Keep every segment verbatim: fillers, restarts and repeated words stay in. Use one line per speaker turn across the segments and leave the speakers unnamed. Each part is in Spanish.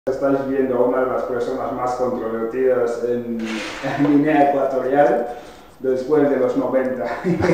Estáis viendo a una de las personas más controvertidas en, en Guinea Ecuatorial después de los noventa.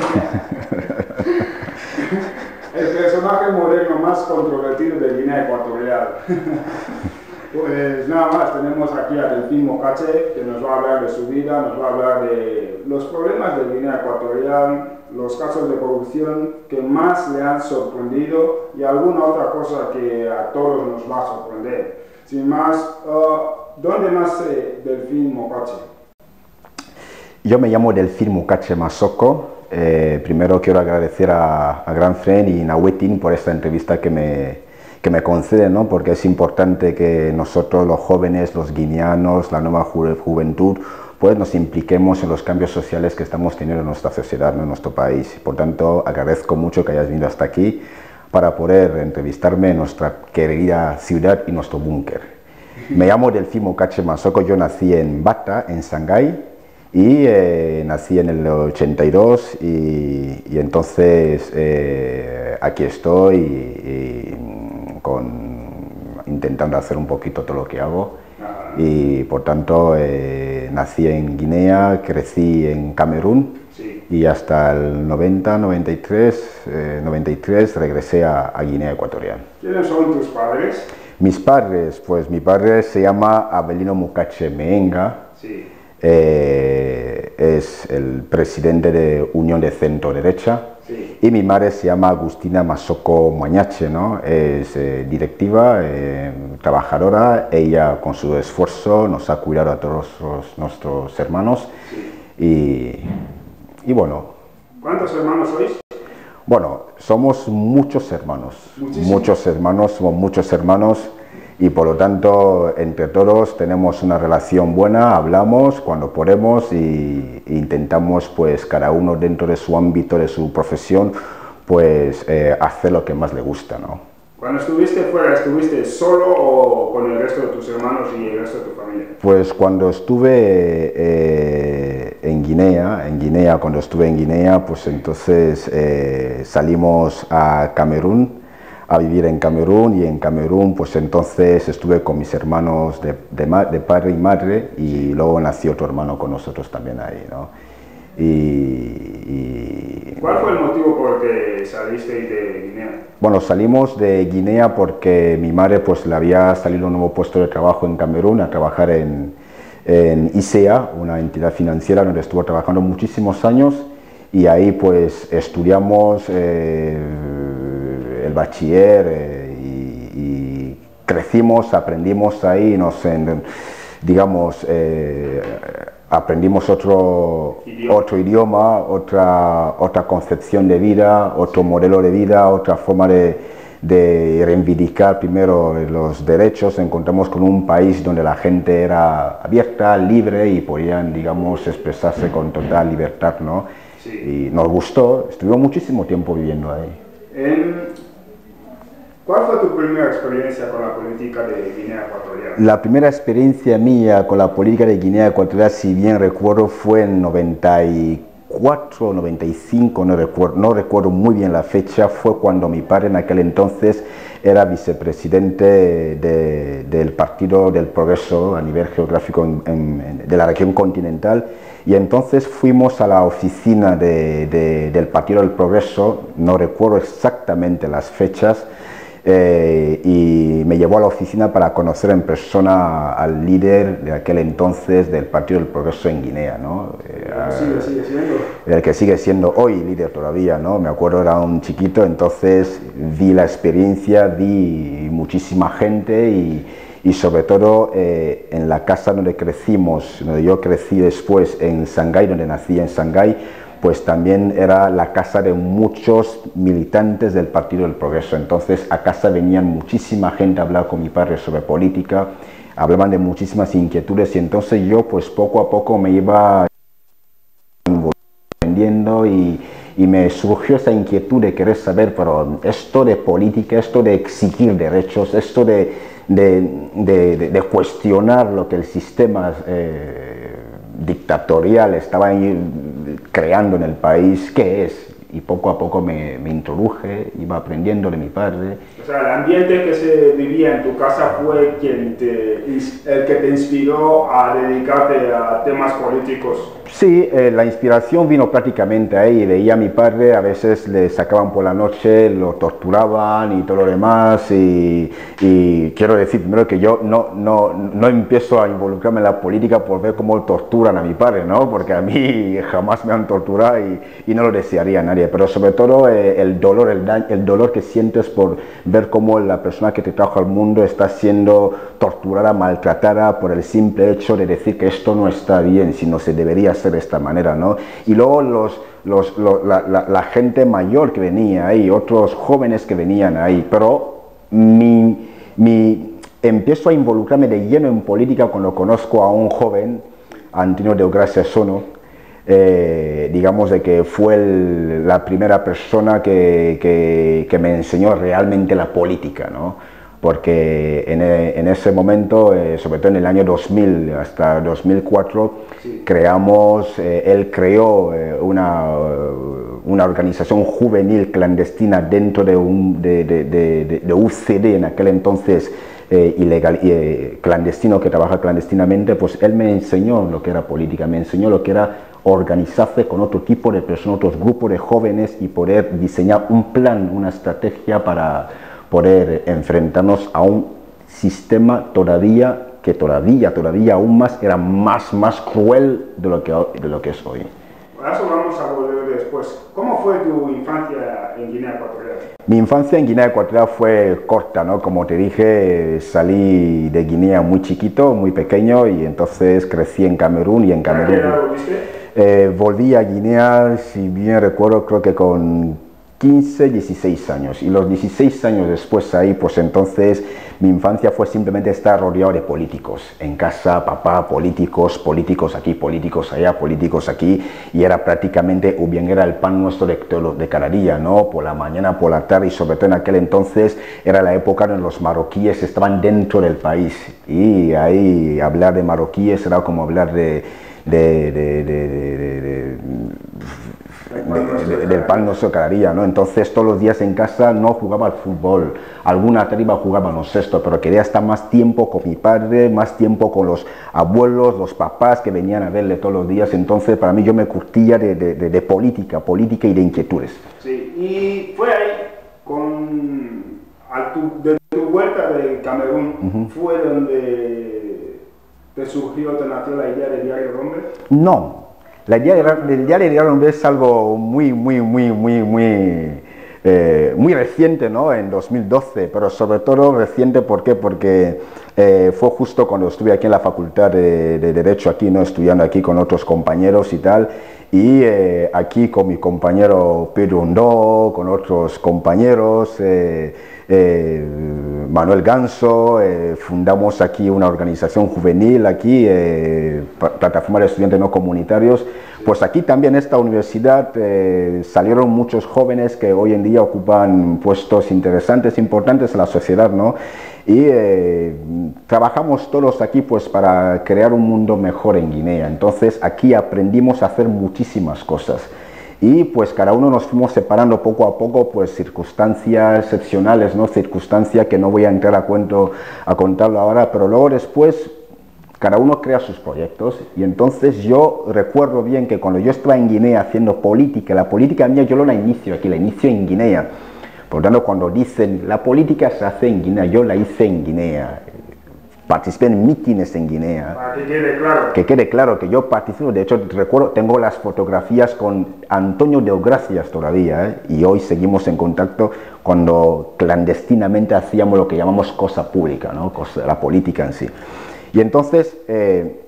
El personaje moderno más controvertido de Guinea Ecuatorial. Pues nada más, tenemos aquí a Delfín Mokache, que nos va a hablar de su vida, nos va a hablar de los problemas de Guinea Ecuatorial, los casos de corrupción que más le han sorprendido y alguna otra cosa que a todos nos va a sorprender. Sin más, uh, ¿dónde nace Delfín Mokache?
Yo me llamo Delfín Mokache Masoko. Eh, primero quiero agradecer a, a Gran Friend y Nawetin por esta entrevista que me, que me conceden, ¿no? Porque es importante que nosotros, los jóvenes, los guineanos, la nueva ju juventud, pues nos impliquemos en los cambios sociales que estamos teniendo en nuestra sociedad, ¿no? En nuestro país. Por tanto, agradezco mucho que hayas venido hasta aquí para poder entrevistarme en nuestra querida ciudad y nuestro búnker. Me llamo Delfín Mokache Masoko, yo nací en Bata, en Shanghái, y eh, nací en el ochenta y dos y, y entonces eh, aquí estoy y, y con, intentando hacer un poquito todo lo que hago. Y por tanto eh, nací en Guinea, crecí en Camerún.
Sí.
Y hasta el noventa, noventa y tres, eh, noventa y tres regresé a, a Guinea Ecuatorial.
¿Quiénes son tus padres?
Mis padres, pues mi padre se llama Abelino Mokache Meenga.
Sí.
Eh, es el presidente de Unión de Centro Derecha.
Sí.
Y mi madre se llama Agustina Masoko Mañache, ¿no? Es eh, directiva, eh, trabajadora. Ella con su esfuerzo nos ha cuidado a todos los, nuestros hermanos.
Sí.
Y, y bueno.
¿Cuántos hermanos sois?
Bueno, somos muchos hermanos.
Muchísimo.
Muchos hermanos, somos muchos hermanos. Y por lo tanto, entre todos tenemos una relación buena, hablamos cuando podemos y, e intentamos, pues, cada uno dentro de su ámbito, de su profesión, pues, eh, hacer lo que más le gusta, ¿no?
Cuando estuviste fuera, ¿estuviste solo o con el resto de tus hermanos y el resto de tu familia?
Pues cuando estuve eh, en Guinea, en Guinea, cuando estuve en Guinea, pues entonces eh, salimos a Camerún, a vivir en Camerún, y en Camerún pues entonces estuve con mis hermanos de, de, de padre y madre, y luego nació otro hermano con nosotros también ahí, ¿no? Y, y,
¿Cuál fue el motivo por el que saliste de Guinea?
Bueno, salimos de Guinea porque mi madre pues le había salido un nuevo puesto de trabajo en Camerún, a trabajar en, en I C E A, una entidad financiera donde estuvo trabajando muchísimos años, y ahí pues estudiamos eh, el bachiller eh, y, y crecimos, aprendimos ahí, nos, en, digamos, eh, aprendimos otro idioma, otro idioma otra, otra concepción de vida, otro modelo de vida, otra forma de, de reivindicar primero los derechos. Encontramos con un país donde la gente era abierta, libre y podían, digamos, expresarse con total libertad, ¿no?
Sí.
Y nos gustó, estuvimos muchísimo tiempo viviendo ahí.
En... ¿Cuál fue tu primera experiencia con la política de Guinea Ecuatorial?
La primera experiencia mía con la política de Guinea Ecuatorial, si bien recuerdo, fue en noventa y cuatro, noventa y cinco, no recuerdo, no recuerdo muy bien la fecha. Fue cuando mi padre en aquel entonces era vicepresidente de, del Partido del Progreso a nivel geográfico en, en, de la región continental, y entonces fuimos a la oficina de, de, del Partido del Progreso, no recuerdo exactamente las fechas, Eh, y me llevó a la oficina para conocer en persona al líder de aquel entonces del Partido del Progreso en Guinea, ¿no?
Eh, sigue, sigue siendo.
El que sigue siendo hoy líder todavía, ¿no? Me acuerdo, era un chiquito, entonces vi la experiencia, vi muchísima gente y, y sobre todo eh, en la casa donde crecimos, donde yo crecí después en Shanghái, donde nací en Shanghái, pues también era la casa de muchos militantes del Partido del Progreso. Entonces a casa venían muchísima gente a hablar con mi padre sobre política, hablaban de muchísimas inquietudes, y entonces yo pues poco a poco me iba aprendiendo y, y me surgió esa inquietud de querer saber, pero esto de política, esto de exigir derechos, esto de, de, de, de, de cuestionar lo que el sistema eh, dictatorial estaba ahí creando en el país, ¿qué es? y poco a poco me, me introduje, iba aprendiendo de mi padre.
O sea, el ambiente que se vivía en tu casa fue quien te, el que te inspiró a dedicarte a temas políticos.
Sí, eh, la inspiración vino prácticamente ahí. Veía a mi padre, a veces le sacaban por la noche, lo torturaban y todo lo demás. Y, y quiero decir primero que yo no, no, no empiezo a involucrarme en la política por ver cómo torturan a mi padre, ¿no? Porque a mí jamás me han torturado y, y no lo desearía a nadie. Pero sobre todo eh, el dolor, el, daño, el dolor que sientes por ver cómo la persona que te trajo al mundo está siendo torturada, maltratada por el simple hecho de decir que esto no está bien, sino se debería hacer de esta manera, ¿no? Y luego los, los, los, la, la, la gente mayor que venía ahí, otros jóvenes que venían ahí, pero mi, mi, empiezo a involucrarme de lleno en política cuando conozco a un joven, Antonio de Gracia Sono, eh, digamos de que fue el, la primera persona que, que, que me enseñó realmente la política, ¿no? Porque en, en ese momento, eh, sobre todo en el año dos mil hasta dos mil cuatro, sí. creamos, eh, él creó eh, una, una organización juvenil clandestina dentro de un de, de, de, de U C D en aquel entonces, eh, ilegal, eh, clandestino, que trabaja clandestinamente. Pues él me enseñó lo que era política, me enseñó lo que era organizarse con otro tipo de personas, otros grupos de jóvenes y poder diseñar un plan, una estrategia para poder enfrentarnos a un sistema todavía que todavía, todavía aún más era más, más cruel de lo que, de lo que es hoy.
A eso vamos a volver después. ¿Cómo fue tu infancia en Guinea Ecuatorial?
Mi infancia en Guinea Ecuatorial fue corta, ¿no? Como te dije, salí de Guinea muy chiquito, muy pequeño, y entonces crecí en Camerún y en Camerún.
¿A qué edad volviste?
Eh, volví a Guinea, si bien recuerdo, creo que con quince, dieciséis años, y los dieciséis años después ahí, pues entonces mi infancia fue simplemente estar rodeado de políticos, en casa, papá, políticos, políticos aquí, políticos allá, políticos aquí, y era prácticamente, o bien era el pan nuestro de, de cada día, ¿no? Por la mañana, por la tarde, y sobre todo en aquel entonces era la época en los marroquíes estaban dentro del país, y ahí hablar de marroquíes era como hablar de, de, de, de, de, de, de De, de, del pan nuestro cada día, ¿no? Entonces todos los días en casa no jugaba al fútbol, alguna tarde iba a jugar baloncesto, pero quería estar más tiempo con mi padre, más tiempo con los abuelos, los papás que venían a verle todos los días. Entonces para mí yo me curtía de, de, de, de política, política y de inquietudes.
Sí, y fue ahí, con, a tu, de tu vuelta de Camerún, uh-huh. ¿fue donde te surgió, te nació la idea del Diario del Hombre?
No. La idea del Diario del Hombre es algo muy, muy, muy, muy, muy, eh, muy reciente, ¿no? En dos mil doce, pero sobre todo reciente, ¿por qué? Porque eh, fue justo cuando estuve aquí en la Facultad de, de Derecho, aquí, ¿no? Estudiando aquí con otros compañeros y tal, y eh, aquí con mi compañero Pedro Hondó, con otros compañeros, eh, eh, Manuel Ganso, eh, fundamos aquí una organización juvenil, aquí, eh, Plataforma de Estudiantes No Comunitarios. Pues aquí también en esta universidad eh, salieron muchos jóvenes que hoy en día ocupan puestos interesantes, importantes en la sociedad, ¿no? Y eh, trabajamos todos aquí pues para crear un mundo mejor en Guinea. Entonces aquí aprendimos a hacer muchísimas cosas. Y pues cada uno nos fuimos separando poco a poco, pues circunstancias excepcionales, ¿no? Circunstancias que no voy a entrar a cuento a contarlo ahora, pero luego después cada uno crea sus proyectos. Y entonces yo recuerdo bien que cuando yo estaba en Guinea haciendo política, la política mía yo no la inicio aquí, la inicio en Guinea. Por lo tanto, cuando dicen la política se hace en Guinea, yo la hice en Guinea. Participé en mítines en Guinea.
Para que quede claro.
Que quede claro que yo participo. De hecho, recuerdo, tengo las fotografías con Antonio de Gracias todavía, ¿eh? Y hoy seguimos en contacto cuando clandestinamente hacíamos lo que llamamos cosa pública, ¿no? Cosa, la política en sí. Y entonces, eh,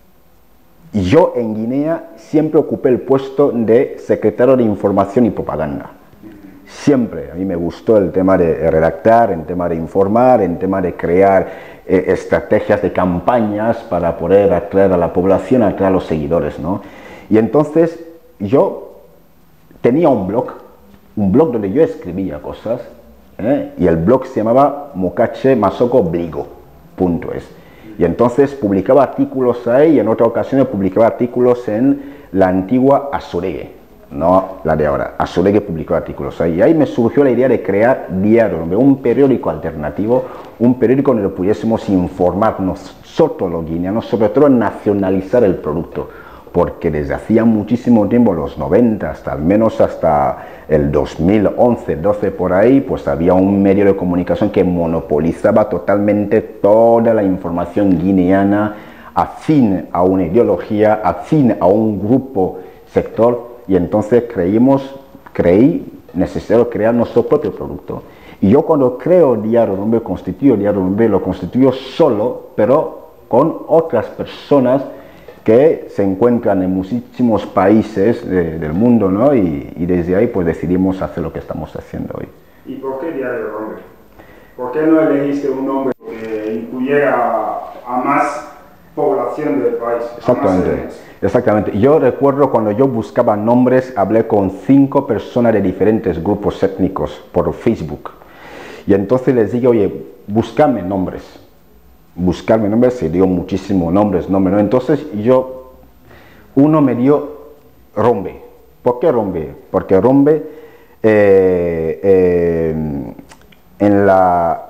yo en Guinea siempre ocupé el puesto de secretario de Información y Propaganda. Siempre, a mí me gustó el tema de redactar, el tema de informar, el tema de crear eh, estrategias de campañas para poder atraer a la población, atraer a los seguidores, ¿no? Y entonces yo tenía un blog, un blog donde yo escribía cosas, ¿eh? Y el blog se llamaba mocache masoko bligo punto es. Y entonces publicaba artículos ahí, y en otra ocasión publicaba artículos en la antigua Azoregue. no la de ahora, Azoregui publicó artículos ahí, y ahí me surgió la idea de crear Diario Rombe, un periódico alternativo, un periódico donde pudiésemos informar nosotros los guineanos, sobre todo nacionalizar el producto, porque desde hacía muchísimo tiempo, los noventa, hasta al menos hasta el dos mil once, doce por ahí, pues había un medio de comunicación que monopolizaba totalmente toda la información guineana, afín a una ideología, afín a un grupo, sector, y entonces creímos, creí necesario crear nuestro propio producto. Y yo cuando creo Diario Rombe, constituyo Diario Rombe, lo constituyo solo, pero con otras personas que se encuentran en muchísimos países de, del mundo, ¿no? Y, y desde ahí pues decidimos hacer lo que estamos haciendo hoy.
¿Y por qué Diario Rombe? ¿Por qué no elegiste un nombre que incluyera a, a más población del país?
Exactamente, exactamente. Yo recuerdo cuando yo buscaba nombres, hablé con cinco personas de diferentes grupos étnicos por Facebook. Y entonces les dije, oye, búscame nombres. Buscarme nombres, se dio muchísimos nombres, nombres, ¿no? Entonces yo, uno me dio Rombe. ¿Por qué Rombe? Porque Rombe eh, eh, en, la,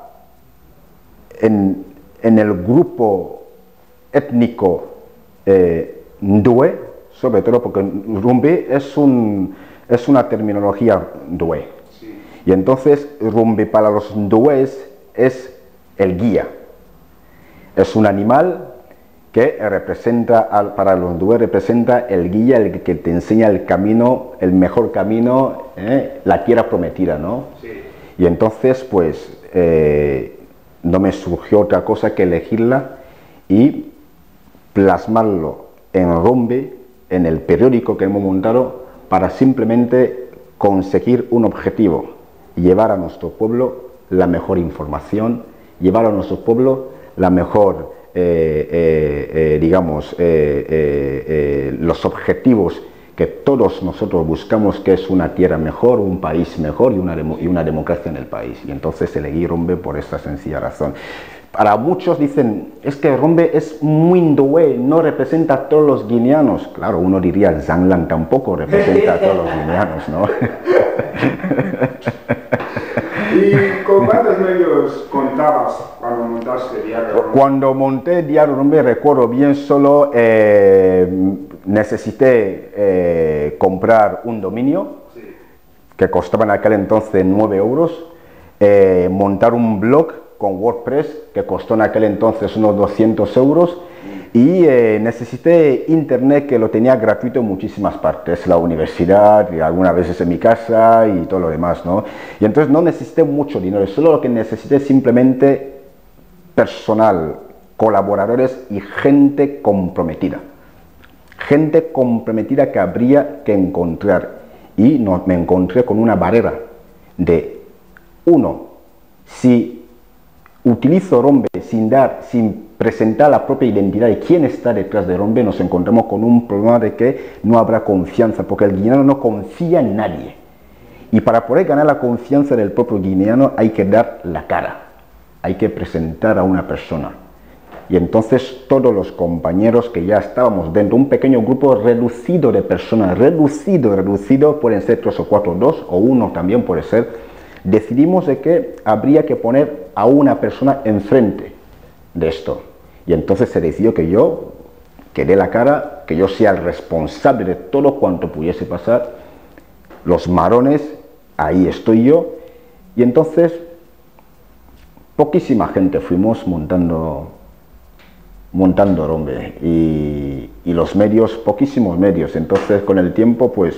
en, en el grupo étnico eh, Ndue, sobre todo porque Rombe es, un, es una terminología Ndue. Sí. Y entonces Rombe para los Ndues es el guía. Es un animal que representa, para los Ndue representa el guía, el que te enseña el camino, el mejor camino, eh, la tierra prometida, ¿no? Sí. Y entonces, pues, eh, no me surgió otra cosa que elegirla y plasmarlo en Rombe, en el periódico que hemos montado, para simplemente conseguir un objetivo, llevar a nuestro pueblo la mejor información, llevar a nuestro pueblo la mejor, eh, eh, eh, digamos, eh, eh, eh, los objetivos que todos nosotros buscamos, que es una tierra mejor, un país mejor y una, y una democracia en el país. Y entonces elegí Rombe por esta sencilla razón. Para muchos dicen, es que Rombe es muy Ndue, no representa a todos los guineanos. Claro, uno diría, Zanglan tampoco representa a todos los guineanos, ¿no?
¿Y con cuántos medios contabas cuando montaste Diario Rombe?
Cuando monté Diario Rombe, recuerdo bien, solo eh, necesité eh, comprar un dominio, sí, que costaba en aquel entonces nueve euros, eh, montar un blog con WordPress, que costó en aquel entonces unos doscientos euros, y eh, necesité internet, que lo tenía gratuito en muchísimas partes, la universidad, y algunas veces en mi casa y todo lo demás, ¿no? Y entonces no necesité mucho dinero, solo lo que necesité simplemente personal, colaboradores y gente comprometida. Gente comprometida que habría que encontrar. Y no, me encontré con una barrera de, uno, si utilizo Rombe sin dar, sin presentar la propia identidad de quién está detrás de Rombe, nos encontramos con un problema de que no habrá confianza, porque el guineano no confía en nadie. Y para poder ganar la confianza del propio guineano hay que dar la cara, hay que presentar a una persona. Y entonces todos los compañeros que ya estábamos dentro, un pequeño grupo reducido de personas, reducido, reducido, pueden ser tres o cuatro, dos o uno también puede ser, decidimos de que habría que poner a una persona enfrente de esto. Y entonces se decidió que yo, que dé la cara, que yo sea el responsable de todo cuanto pudiese pasar. Los marones, ahí estoy yo. Y entonces, poquísima gente fuimos montando, montando Rombe. Y, y los medios, poquísimos medios. Entonces, con el tiempo, pues...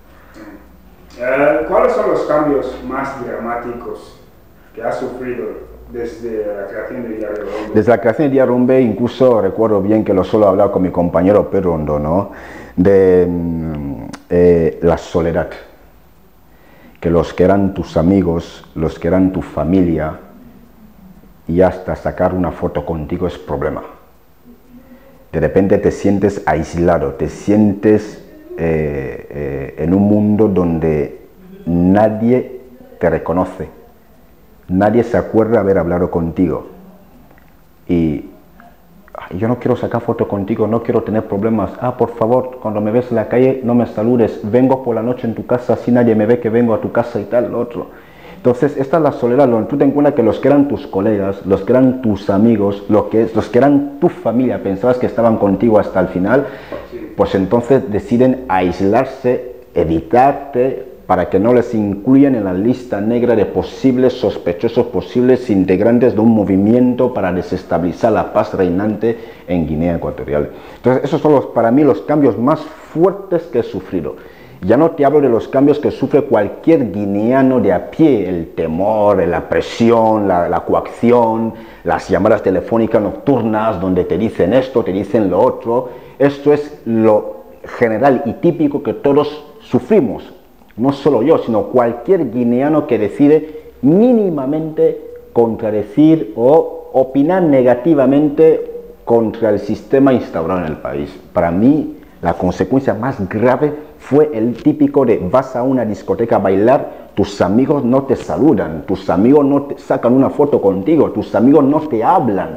Uh, ¿Cuáles son los cambios más dramáticos que has sufrido desde la creación de Diario Rombe?
Desde la creación de Diario Rombe, incluso recuerdo bien que lo suelo hablar con mi compañero Pedro Ondo, ¿no? De eh, la soledad. Que los que eran tus amigos, los que eran tu familia, y hasta sacar una foto contigo es problema. De repente te sientes aislado, te sientes eh, eh, en un mundo donde nadie te reconoce. Nadie se acuerda de haber hablado contigo. Y yo no quiero sacar foto contigo, no quiero tener problemas. Ah, por favor, cuando me ves en la calle no me saludes, vengo por la noche en tu casa, así nadie me ve que vengo a tu casa y tal, lo otro. Entonces, esta es la soledad, donde tú te encuentras que los que eran tus colegas, los que eran tus amigos, los que, los que eran tu familia, pensabas que estaban contigo hasta el final, pues entonces deciden aislarse, evitarte, para que no les incluyan en la lista negra de posibles sospechosos, posibles integrantes de un movimiento para desestabilizar la paz reinante en Guinea Ecuatorial. Entonces, esos son los, para mí los cambios más fuertes que he sufrido. Ya no te hablo de los cambios que sufre cualquier guineano de a pie, el temor, la presión, la, la coacción, las llamadas telefónicas nocturnas donde te dicen esto, te dicen lo otro. Esto es lo general y típico que todos sufrimos. No solo yo, sino cualquier guineano que decide mínimamente contradecir o opinar negativamente contra el sistema instaurado en el país. Para mí, la consecuencia más grave fue el típico de vas a una discoteca a bailar, tus amigos no te saludan, tus amigos no te sacan una foto contigo, tus amigos no te hablan.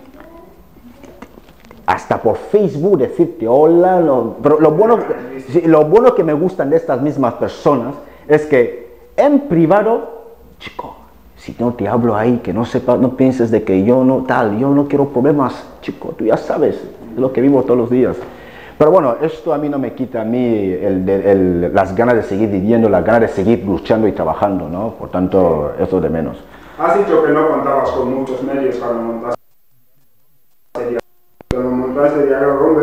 Hasta por Facebook decirte hola, lo, pero lo bueno, lo bueno que me gustan de estas mismas personas es que en privado, chico, si no te hablo ahí, que no sepa, no pienses de que yo no tal, yo no quiero problemas, chico, tú ya sabes, es lo que vivo todos los días. Pero bueno, esto a mí no me quita a mí el, el, el, las ganas de seguir viviendo, las ganas de seguir luchando y trabajando, ¿no? Por tanto, eso de menos.
Has dicho que no contabas con muchos medios cuando montaste cuando montaste Diario Rombe,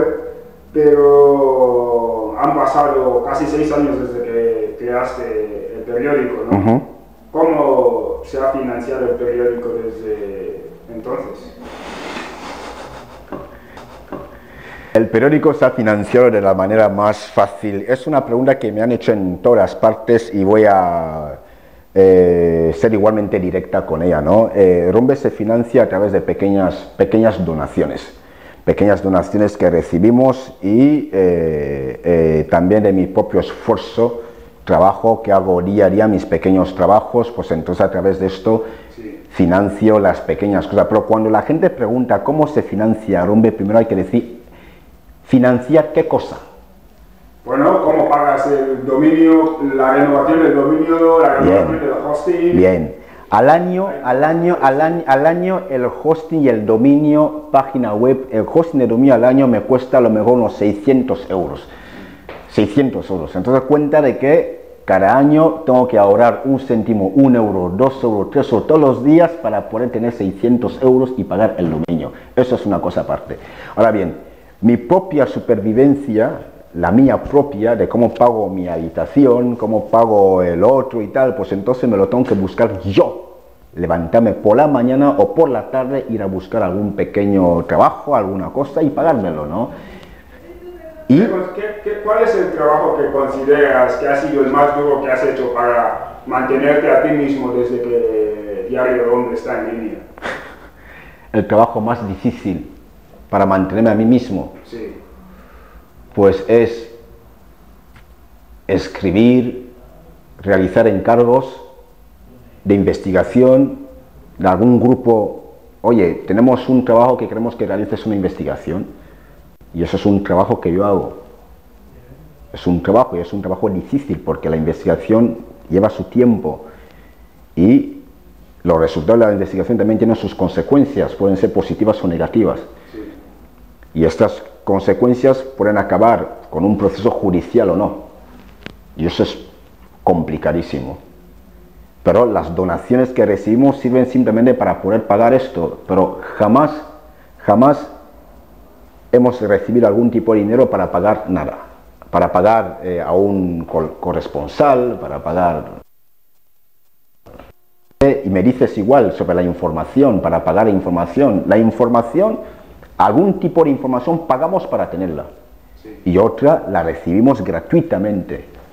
pero han pasado casi seis años desde que creaste el periódico, ¿no? Uh-huh. ¿Cómo se ha financiado el periódico desde entonces?
El periódico se ha financiado de la manera más fácil. Es una pregunta que me han hecho en todas partes y voy a eh, ser igualmente directa con ella, ¿no? Eh, Rombe se financia a través de pequeñas, pequeñas donaciones. Pequeñas donaciones que recibimos y eh, eh, también de mi propio esfuerzo, trabajo que hago día a día, mis pequeños trabajos, pues entonces a través de esto sí. financio las pequeñas cosas. Pero cuando la gente pregunta cómo se financia Rombe, primero hay que decir, ¿financiar qué cosa?
Bueno, ¿cómo pagas el dominio, la renovación del dominio, la renovación del hosting?
Bien. Al año, al año, al año, al año el hosting y el dominio, página web, el hosting de dominio al año me cuesta a lo mejor unos seiscientos euros. seiscientos euros. Entonces cuenta de que cada año tengo que ahorrar un céntimo, un euro, dos euros, tres euros todos los días para poder tener seiscientos euros y pagar el dominio. Eso es una cosa aparte. Ahora bien, mi propia supervivencia, la mía propia, de cómo pago mi habitación, cómo pago el otro y tal, pues entonces me lo tengo que buscar yo. Levantarme por la mañana o por la tarde, ir a buscar algún pequeño trabajo, alguna cosa y pagármelo, ¿no?
Y ¿Qué, qué, ¿Cuál es el trabajo que consideras que ha sido el más duro que has hecho para mantenerte a ti mismo desde que Diario Rombe está en línea?
El trabajo más difícil para mantenerme a mí mismo,
sí.
pues es escribir, realizar encargos de investigación de algún grupo. Oye, tenemos un trabajo que queremos que realices una investigación y eso es un trabajo que yo hago. Es un trabajo y es un trabajo difícil porque la investigación lleva su tiempo y los resultados de la investigación también tienen sus consecuencias, pueden ser positivas o negativas. Sí. Y estas consecuencias pueden acabar con un proceso judicial o no. Y eso es complicadísimo. Pero las donaciones que recibimos sirven simplemente para poder pagar esto, pero jamás, jamás hemos recibido algún tipo de dinero para pagar nada, para pagar eh, a un corresponsal, para pagar... Y me dices igual sobre la información, para pagar información. La información, algún tipo de información pagamos para tenerla, sí. Y otra la recibimos gratuitamente.